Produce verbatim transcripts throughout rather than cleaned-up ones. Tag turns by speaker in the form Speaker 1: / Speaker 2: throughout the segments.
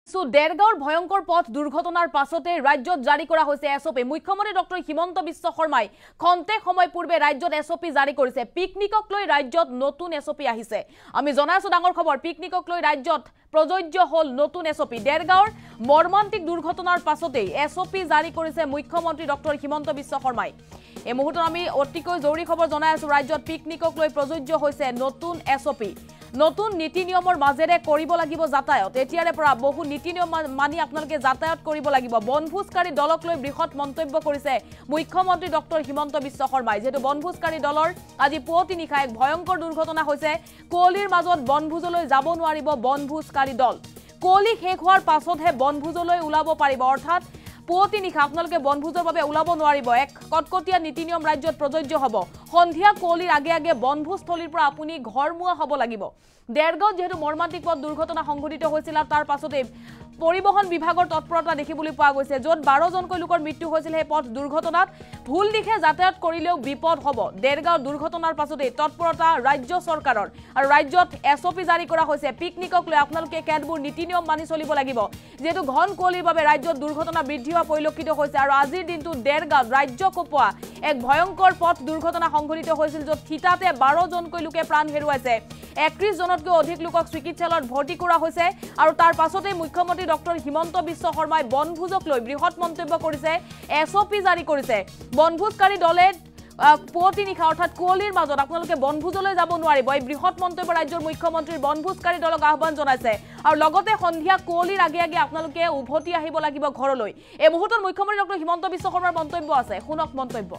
Speaker 1: So দেৰগাঁৱৰ ভয়ংকৰ পথ দুৰ্ঘটনাৰ পাছতে ৰাজ্যত জাৰি কৰা হৈছে এছঅপি। মুখ্যমন্ত্ৰী ডক্টৰ হিমন্ত বিশ্ব শৰ্মাই খন্তে সময় পূৰ্বে ৰাজ্যত এছঅপি জাৰি কৰিছে। পিকনিকক লৈ ৰাজ্যত নতুন এছঅপি আহিছে। আমি জনাইছো ডাঙৰ খবৰ, পিকনিকক লৈ ৰাজ্যত প্ৰযোজ্য হল নতুন এছঅপি। দেৰগাঁৱৰ মৰ্মান্তিক দুৰ্ঘটনাৰ পাছতে এছঅপি জাৰি কৰিছে মুখ্যমন্ত্ৰী ডক্টৰ হিমন্ত বিশ্ব শৰ্মাই। এই মুহূৰ্তত আমি অতিকৈ জৰুৰী খবৰ জনাই আছো, ৰাজ্যত পিকনিকক লৈ প্ৰযোজ্য হৈছে নতুন এছঅপি। নতুন নীতি নিয়মৰ মাজেৰে কৰিব লাগিব যাতায়াত। এতিয়াৰে পৰা বহু নীতি নিয়ম মানি আপোনালোকে যাতায়াত কৰিব লাগিব। বনভোজকাৰী দলক লৈ বৃহৎ মন্তব্য কৰিছে মুখ্যমন্ত্ৰী ডক্টৰ হিমন্ত বিশ্ব শৰ্মাই। যেহেতু বনভোজকাৰী দলৰ আজি পুৱতি নিশা এক ভয়ংকৰ দুৰ্ঘটনা হৈছে। কুঁৱলীৰ মাজত বনভোজলৈ যাব নোৱাৰিব বনভোজকাৰী দল। কুঁৱলী শেষ হোৱাৰ পাছতহে বনভোজলৈ ওলাব পাৰিব, অৰ্থাৎ পুৱতি নিশা আপোনালোকে বনভোজৰ বাবে ওলাব নোৱাৰিব। এক কটকটীয়া নীতি নিয়ম ৰাজ্যত প্ৰযোজ্য হ'ব। সন্ধিয়া কুঁৱলীৰ আগে আগে বনভোজস্থলীৰ পৰা আপুনি ঘৰমুৱা হ'ব লাগিব। দেৰগাঁৱত যেহেতু মৰ্মান্তিক পথ দুৰ্ঘটনা সংঘটিত হৈছিল, তাৰ পাছতে পৰিবহন বিভাগৰ তৎপৰতা দেখিবলৈ পোৱা গৈছে। য'ত বাৰজনকৈ লোকৰ মৃত্যু হৈছিল সেই পথ দুৰ্ঘটনাত, ভুল দিশে যাতায়াত কৰিলেও বিপদ হ'ব। দেৰগাঁৱৰ দুৰ্ঘটনাৰ পাছতে তৎপৰতা ৰাজ্য চৰকাৰৰ আৰু ৰাজ্যত এছঅপি জাৰি কৰা হৈছে। পিকনিকক লৈ আপোনালোকে কেতবোৰ নীতি নিয়ম মানি চলিব লাগিব। যেহেতু ঘন কুঁৱলীৰ বাবে ৰাজ্যত দুৰ্ঘটনা বৃদ্ধি হোৱা পৰিলক্ষিত হৈছে আৰু আজিৰ দিনটো দেৰগাঁৱত ৰাজ্য কঁপোৱা এক ভয়ংকৰ পথ দুৰ্ঘটনা সংঘটিত হৈছিল, য'ত থিতাতে বাৰজনকৈ লোকে প্ৰাণ হেৰুৱাইছে। একত্ৰিশ জনতকৈ অধিক লোকক চিকিৎসালয়ত ভৰ্তি কৰা হৈছে আৰু তাৰ পাছতে মুখ্যমন্ত্ৰী ডক্টৰ হিমন্ত বিশ্ব শৰ্মাই বনভোজক লৈ বৃহৎ মন্তব্য কৰিছে, এছঅপি জাৰি কৰিছে। বনভোজকাৰী দলে পুৱতি নিশা অৰ্থাৎ কুঁৱলীৰ মাজত আপোনালোকে বনভোজলৈ যাব নোৱাৰিব। এই বৃহৎ মন্তব্য ৰাজ্যৰ মুখ্যমন্ত্ৰীৰ বনভোজকাৰী দলক আহ্বান জনাইছে আৰু লগতে সন্ধিয়া কুঁৱলীৰ আগে আগে আপোনালোকে উভতি আহিব লাগিব ঘৰলৈ। এই মুহূৰ্তত মুখ্যমন্ত্ৰী ডক্টৰ হিমন্ত বিশ্ব শৰ্মাৰ মন্তব্য আছে, শুনক মন্তব্য।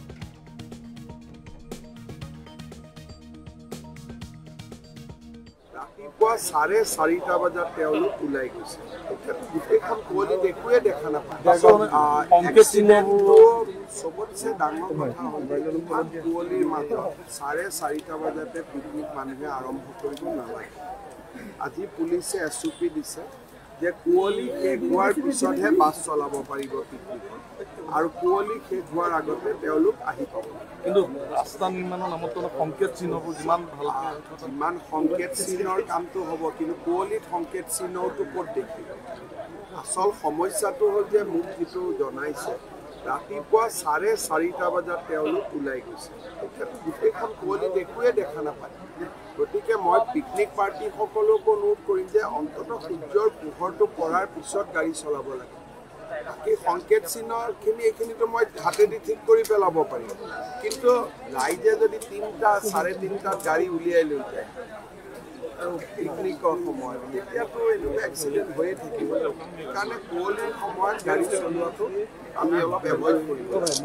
Speaker 2: ৰাতিপুৱা চাৰে চাৰিটা বজাত তেওঁলোক ওলাই গৈছে। গোটেইখন কুঁৱলী একোৱে দেখা নাপায়। চবতছে ডাঙৰ কথা হ'ল কুঁৱলীৰ মাজত চাৰে চাৰিটা বজাতে পিকনিক মানুহে আৰম্ভ কৰিব নালাগে। আজি পুলিচে এছ অ' পি দিছে যে কুঁৱলী শেষ হোৱাৰ পিছতহে বাছ চলাব পাৰিব পিকনিকত, আৰু কুঁৱলী শেষ হোৱাৰ আগতে তেওঁলোক আহি পাব।
Speaker 3: কিন্তু ৰাস্তা নিৰ্মাণৰ নামত সংকেত চিহ্নবোৰ যিমান ভাল
Speaker 2: যিমান সংকেত চিহ্নৰ কামটো হ'ব, কিন্তু কুঁৱলীত সংকেত চিহ্নটো ক'ত দেখিব? আচল সমস্যাটো হ'ল যে মোক যিটো জনাইছে, ৰাতিপুৱা চাৰে চাৰিটা বজাত তেওঁলোক ওলাই গৈছে। গোটেইখন কুঁৱলীত একোৱে দেখা নাপায়। গতিকে মই পিকনিক পাৰ্টিসকলকো অনুৰোধ কৰিম যে অন্ততঃ সূৰ্যৰ পোহৰটো পৰাৰ পিছত গাড়ী চলাব লাগে। বাকী সংকেত চিহ্নখিনি এইখিনিতো মই হাতেদি ঠিক কৰি পেলাব পাৰিম, কিন্তু ৰাইজে যদি তিনিটা চাৰে তিনিটাত গাড়ী উলিয়াই লৈ যায় আৰু পিকনিকৰ সময়ত, তেতিয়াতো এনেকুৱা এক্সিডেণ্ট হৈয়ে থাকিব। সেইকাৰণে কুঁৱলীৰ সময়ত গাড়ী চলোৱাটো আমি অলপ এভইড কৰিব লাগিব।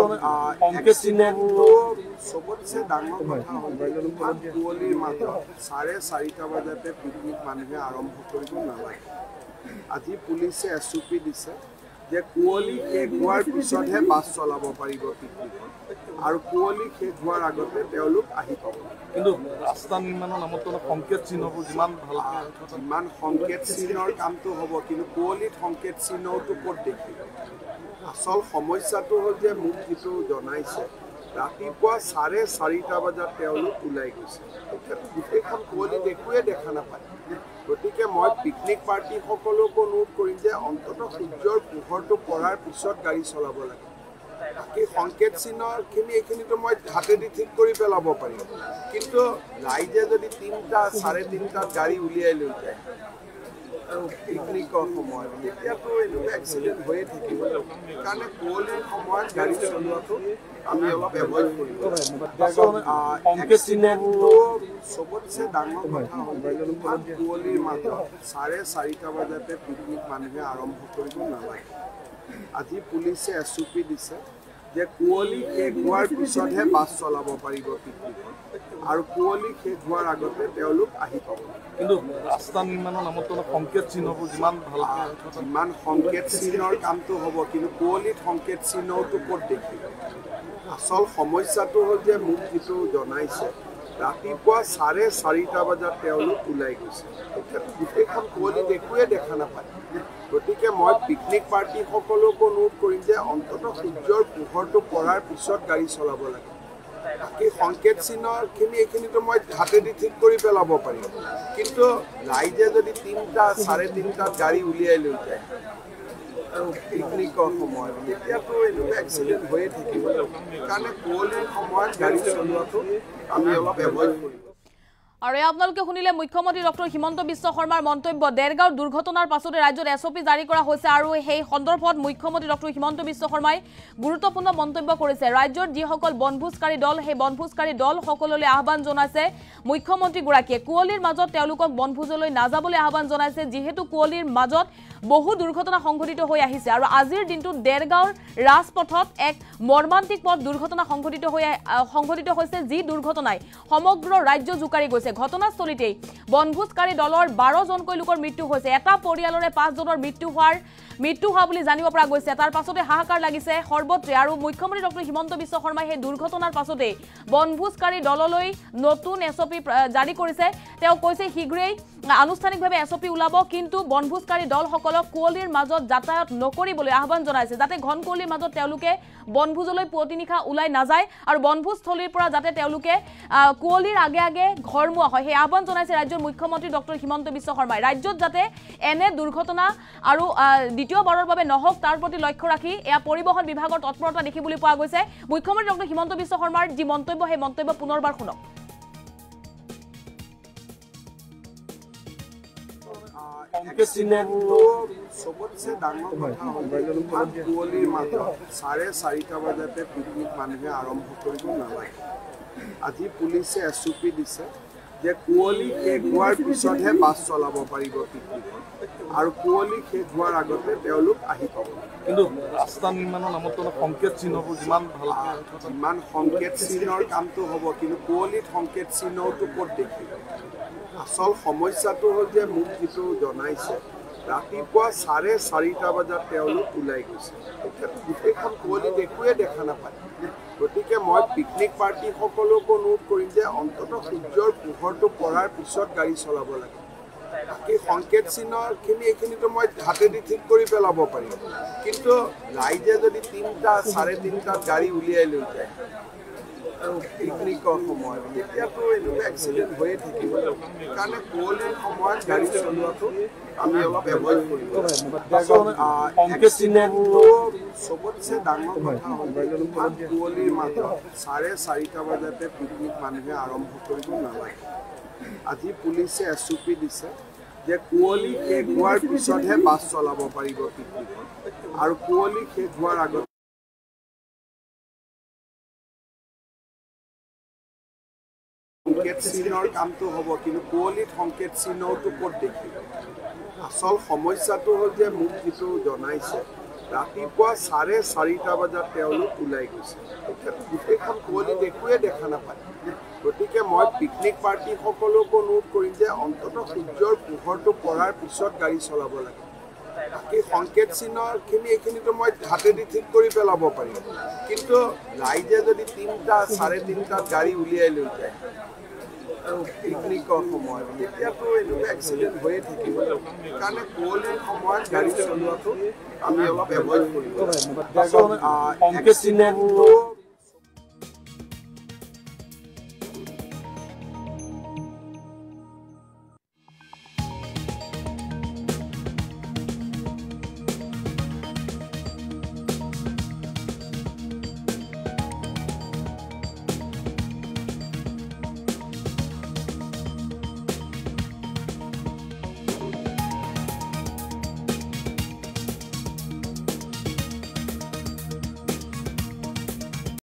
Speaker 2: চবতছে ডাঙৰ কথা হ'ল কুঁৱলীৰ মাজত চাৰে চাৰিটা বজাতে পিকনিক মানুহে আৰম্ভ কৰিব নালাগে। আজি পুলিচে এছ অ' পি দিছে যে কুঁৱলী শেষ হোৱাৰ পিছতহে বাছ চলাব পাৰিব পিকনিকত, আৰু কুঁৱলী শেষ হোৱাৰ আগতে তেওঁলোক আহি পাব।
Speaker 3: কিন্তু ৰাস্তা নিৰ্মাণৰ নামত সংকেত চিহ্নবোৰ যিমান ভাল
Speaker 2: যিমান সংকেত চিহ্নৰ কামটো হ'ব, কিন্তু কুঁৱলীত সংকেত চিহ্নটো ক'ত দেখিব? আচল সমস্যাটো হ'ল যে মোক যিটো জনাইছে, ৰাতিপুৱা চাৰে চাৰিটা বজাত তেওঁলোক ওলাই গৈছে। গোটেইখন কুঁৱলীত একোৱে দেখা নাপায়। গতিকে মই পিকনিক পাৰ্টিসকলকো অনুৰোধ কৰিম যে অন্ততঃ সূৰ্যৰ পোহৰটো পৰাৰ পিছত গাড়ী চলাব লাগে। বাকী সংকেত চিহ্নখিনি এইখিনিতো মই হাতেদি ঠিক কৰি পেলাব পাৰিম, কিন্তু ৰাইজে যদি তিনিটা চাৰে তিনিটাত গাড়ী উলিয়াই লৈ যায় আৰু পিকনিকৰ সময়ত, তেতিয়াতো এনেকুৱা এক্সিডেণ্ট হৈয়ে থাকিব। সেইকাৰণে কুঁৱলীৰ সময়ত গাড়ী চলোৱাটো আমি অলপ এভইড কৰিব লাগিব। চবতছে ডাঙৰ কথা হ'ল কুঁৱলীৰ মাজত চাৰে চাৰিটা বজাতে পিকনিক মানুহে আৰম্ভ কৰিব নালাগে। আজি পুলিচে এছ অ' পি দিছে যে কুঁৱলী শেষ হোৱাৰ পিছতহে বাছ চলাব পাৰিব পিকনিকত, আৰু কুঁৱলী শেষ হোৱাৰ আগতে তেওঁলোক আহি পাব।
Speaker 3: কিন্তু ৰাস্তা নিৰ্মাণৰ নামত সংকেত চিহ্নবোৰ যিমান ভাল
Speaker 2: যিমান সংকেত চিহ্নৰ কামটো হ'ব, কিন্তু কুঁৱলীত সংকেত চিহ্নটো ক'ত দেখিব? আচল সমস্যাটো হ'ল যে মোক যিটো জনাইছে, ৰাতিপুৱা চাৰে চাৰিটা বজাত তেওঁলোক ওলাই গৈছে। গোটেইখন কুঁৱলীত একোৱে দেখা নাপায়। গতিকে মই পিকনিক পাৰ্টিসকলকো অনুৰোধ কৰিম যে অন্ততঃ সূৰ্যৰ পোহৰটো পৰাৰ পিছত গাড়ী চলাব লাগে। বাকী সংকেত চিহ্নখিনি এইখিনিতো মই হাতেদি ঠিক কৰি পেলাব পাৰিম কিন্তু ৰাইজে যদি তিনিটা চাৰে তিনিটাত গাড়ী উলিয়াই লৈ যায় আৰু পিকনিকৰ সময়ত তেতিয়াতো এনেকুৱা এক্সিডেণ্ট হৈয়ে থাকিব সেইকাৰণে কুঁৱলীৰ সময়ত গাড়ী চলোৱাটো আমি অলপ এভইড কৰিম
Speaker 1: আৰু আপোনালোকে শুনিলে মুখ্যমন্ত্ৰী ডক্টৰ হিমন্ত বিশ্ব শৰ্মাৰ মন্তব্য দেৰগাঁৱৰ দুৰ্ঘটনাৰ পাছতে ৰাজ্যত এছঅপি জাৰি কৰা হৈছে আৰু সেই সন্দৰ্ভত মুখ্যমন্ত্ৰী ডক্টৰ হিমন্ত বিশ্ব শৰ্মাই গুৰুত্বপূৰ্ণ মন্তব্য কৰিছে ৰাজ্যৰ যিসকল বনভোজকাৰী দল সেই বনভোজকাৰী দল সকললৈ আহ্বান জনাইছে মুখ্যমন্ত্ৰীগৰাকীয়ে কুঁৱলীৰ মাজত তেওঁলোকক বনভোজলৈ নাযাবলৈ আহ্বান জনাইছে যিহেতু কুঁৱলীৰ মাজত বহু দুৰ্ঘটনা সংঘটিত হৈ আহিছে আৰু আজিৰ দিনটোত দেৰগাঁৱৰ ৰাজপথত এক মৰ্মান্তিক পথ দুৰ্ঘটনা সংঘটিত হৈ সংঘটিত হৈছে যি দুৰ্ঘটনাই সমগ্ৰ ৰাজ্য জুকাৰি গৈছে ঘটনাস্থলীতেই বনভোজকাৰী দলৰ বাৰ জনকৈ লোকৰ মৃত্যু হৈছে এটা পৰিয়ালৰে পাঁচ জনৰ মৃত্যু হোৱাৰ মৃত্যু হোৱা বুলি জানিব পৰা গৈছে তাৰ পাছতে হাহাকাৰ লাগিছে সৰ্বত্ৰে আৰু মুখ্যমন্ত্ৰী ডক্টৰ হিমন্ত বিশ্ব শৰ্মাই সেই দুৰ্ঘটনাৰ পাছতে বনভোজকাৰী দললৈ নতুন এছঅপি জাৰি কৰিছে তেওঁ কৈছে শীঘ্ৰেই আনুষ্ঠানিকভাৱে এছঅপি ওলাব কিন্তু বনভোজকাৰী দলসকলক কুঁৱলীৰ মাজত যাতায়াত নকৰিবলৈ আহ্বান জনাইছে যাতে ঘন কুঁৱলীৰ মাজত তেওঁলোকে বনভোজলৈ পুৱতিনিশা ওলাই নাযায় আৰু বনভোজস্থলীৰ পৰা যাতে তেওঁলোকে কুঁৱলীৰ আগে আগে ঘৰমুৱা হয় সেই আহ্বান জনাইছে ৰাজ্যৰ মুখ্যমন্ত্ৰী ডক্টৰ হিমন্ত বিশ্ব শৰ্মাই ৰাজ্যত যাতে এনে দুৰ্ঘটনা আৰু দ্বিতীয়বাৰৰ বাবে নহওক তাৰ প্ৰতি লক্ষ্য ৰাখি এয়া পৰিবহণ বিভাগৰ তৎপৰতা দেখিবলৈ পোৱা গৈছে মুখ্যমন্ত্ৰী ডক্টৰ হিমন্ত বিশ্ব শৰ্মাৰ যি মন্তব্য সেই মন্তব্য পুনৰবাৰ শুনক
Speaker 2: সবতছে ডাঙৰ কথা হ'ল কুঁৱলীৰ মাজত চাৰে চাৰিটা বজাতে পিকনিক মানুহে আৰম্ভ কৰিব নালাগে আজি পুলিচে এছ অ' পি দিছে যে কুঁৱলী শেষ হোৱাৰ পিছতহে বাছ চলাব পাৰিব পিকনিকত আৰু কুঁৱলী শেষ হোৱাৰ আগতে তেওঁলোক আহি পাব
Speaker 3: কিন্তু ৰাস্তা নিৰ্মাণৰ নামত সংকেত চিহ্নবোৰ যিমান ভাল
Speaker 2: যিমান সংকেত চিহ্নৰ কামটো হ'ব কিন্তু কুঁৱলীত সংকেত চিহ্নটো ক'ত দেখিব আচল সমস্যাটো হ'ল যে মোক যিটো জনাইছে ৰাতিপুৱা চাৰে চাৰিটা বজাত তেওঁলোক ওলাই গৈছে গোটেইখন কুঁৱলীত একোৱে দেখা নাপায় গতিকে মই পিকনিক পাৰ্টিসকলকো অনুৰোধ কৰিম যে অন্ততঃ সূৰ্যৰ পোহৰটো পৰাৰ পিছত গাড়ী চলাব লাগে বাকী সংকেত চিহ্নখিনি এইখিনিতো মই হাতেদি ঠিক কৰি পেলাব পাৰিম কিন্তু ৰাইজে যদি তিনিটা চাৰে তিনিটাত গাড়ী উলিয়াই লৈ যায় আৰু পিকনিকৰ সময়ত তেতিয়াতো এনেকুৱা এক্সিডেণ্ট হৈয়ে থাকিব সেইকাৰণে কুঁৱলীৰ সময়ত গাড়ী চলোৱাটো আমি অলপ এভইড কৰিব সবতছে ডাঙৰ কথা হ'ল কুঁৱলীৰ মাজত চাৰে চাৰিটা বজাতে পিকনিক মানুহে আৰম্ভ কৰিব নালাগে আজি পুলিচে এছ অ' পি দিছে যে কুঁৱলী শেষ হোৱাৰ পিছতহে বাছ চলাব পাৰিব পিকনিকত আৰু কুঁৱলী শেষ হোৱাৰ আগত সংকেত চিহ্নৰ কামটো হ'ব কিন্তু কুঁৱলীত সংকেত চিহ্নটো ক'ত দেখিব আচল সমস্যাটো হ'ল যে মোক যিটো জনাইছে ৰাতিপুৱা চাৰে চাৰিটা বজাত তেওঁলোক ওলাই গৈছে গোটেইখন কুঁৱলীত একোৱে দেখা নাপায় গতিকে মই পিকনিক পাৰ্টিসকলকো অনুৰোধ কৰিম যে অন্ততঃ সূৰ্যৰ পোহৰটো পৰাৰ পিছত গাড়ী চলাব লাগে বাকী সংকেত চিহ্নখিনি এইখিনিতো মই হাতেদি ঠিক কৰি পেলাব পাৰিম কিন্তু ৰাইজে যদি তিনিটা চাৰে তিনিটাত গাড়ী উলিয়াই লৈ যায় আৰু পিকনিকৰ সময়ত তেতিয়াতো এনেকুৱা এক্সিডেণ্ট হৈয়ে থাকিব সেইকাৰণে কুঁৱলীৰ সময়ত গাড়ী চলোৱাটো আমি অলপ এভইড কৰিব
Speaker 3: সংকেত চিহ্নবোৰ